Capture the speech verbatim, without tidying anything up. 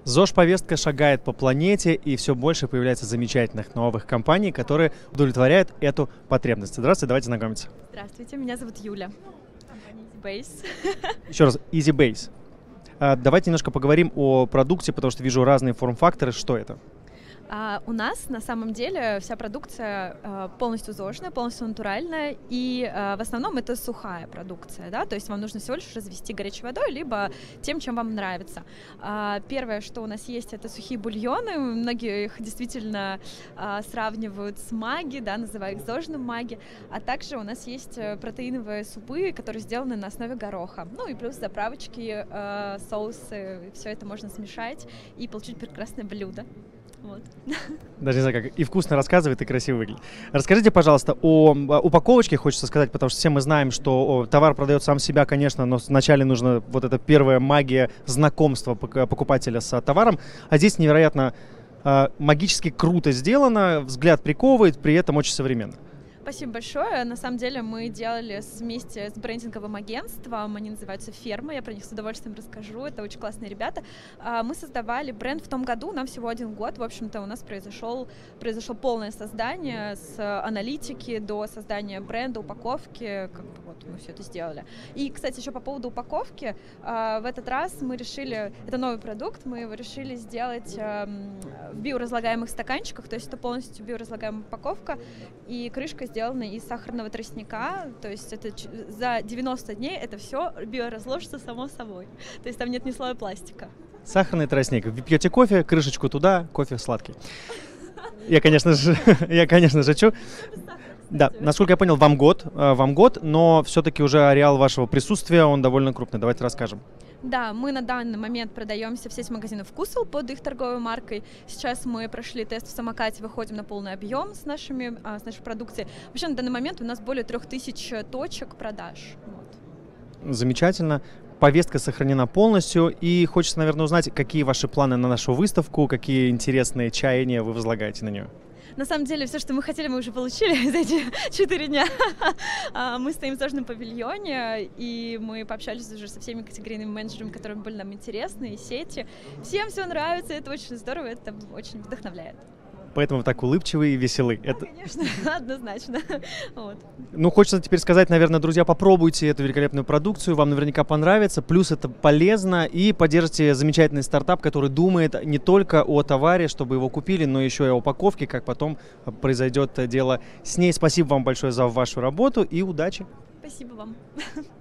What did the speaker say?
ЗОЖ-повестка шагает по планете, и все больше появляется замечательных новых компаний, которые удовлетворяют эту потребность. Здравствуйте, давайте знакомиться. Здравствуйте, меня зовут Юля. Компания EasyBase. Еще раз, EasyBase. А, давайте немножко поговорим о продукте, потому что вижу разные форм-факторы. Что это? А у нас на самом деле вся продукция а, полностью зожная, полностью натуральная, и а, в основном это сухая продукция, да, то есть вам нужно всего лишь развести горячей водой, либо тем, чем вам нравится. А, первое, что у нас есть, это сухие бульоны, многие их действительно а, сравнивают с маги, да, называя их зожным маги, а также у нас есть протеиновые супы, которые сделаны на основе гороха, ну и плюс заправочки, а, соусы, все это можно смешать и получить прекрасное блюдо. Вот. Даже не знаю, как и вкусно рассказывает, и красиво выглядит. Расскажите, пожалуйста, о упаковочке, хочется сказать, потому что все мы знаем, что товар продает сам себя, конечно, но вначале нужно вот эта первая магия знакомства покупателя с товаром. А здесь невероятно э, магически круто сделано, взгляд приковывает, при этом очень современно. Спасибо большое. На самом деле мы делали вместе с брендинговым агентством, они называются «Ферма», я про них с удовольствием расскажу, это очень классные ребята. Мы создавали бренд в том году, нам всего один год, в общем-то у нас произошел, произошло полное создание с аналитики до создания бренда, упаковки, как бы вот мы все это сделали. И, кстати, еще по поводу упаковки, в этот раз мы решили, это новый продукт, мы его решили сделать в биоразлагаемых стаканчиках, то есть это полностью биоразлагаемая упаковка, и крышка сделана сделаны из сахарного тростника, то есть это за девяносто дней это все биоразложится само собой, то есть там нет ни слоя пластика. Сахарный тростник. Вы пьете кофе, крышечку туда, кофе сладкий. Я, конечно же, я, конечно, шучу. Да, насколько я понял, вам год, вам год, но все-таки уже ареал вашего присутствия, он довольно крупный. Давайте расскажем. Да, мы на данный момент продаемся в сеть магазинов «Вкусвилл» под их торговой маркой. Сейчас мы прошли тест в самокате, выходим на полный объем с, нашими, а, с нашей продукцией. Вообще на данный момент у нас более трех тысяч точек продаж. Вот. Замечательно. Повестка сохранена полностью, и хочется, наверное, узнать, какие ваши планы на нашу выставку, какие интересные чаяния вы возлагаете на нее. На самом деле, все, что мы хотели, мы уже получили за эти четыре дня. Мы стоим в зожном павильоне, и мы пообщались уже со всеми категорийными менеджерами, которые были нам интересны, и сети. Всем все нравится, это очень здорово, это очень вдохновляет. Поэтому вы так улыбчивые и веселы. Да, это... Конечно, однозначно. Вот. Ну, хочется теперь сказать, наверное, друзья, попробуйте эту великолепную продукцию, вам наверняка понравится, плюс это полезно, и поддержите замечательный стартап, который думает не только о товаре, чтобы его купили, но еще и о упаковке, как потом произойдет дело с ней. Спасибо вам большое за вашу работу и удачи. Спасибо вам.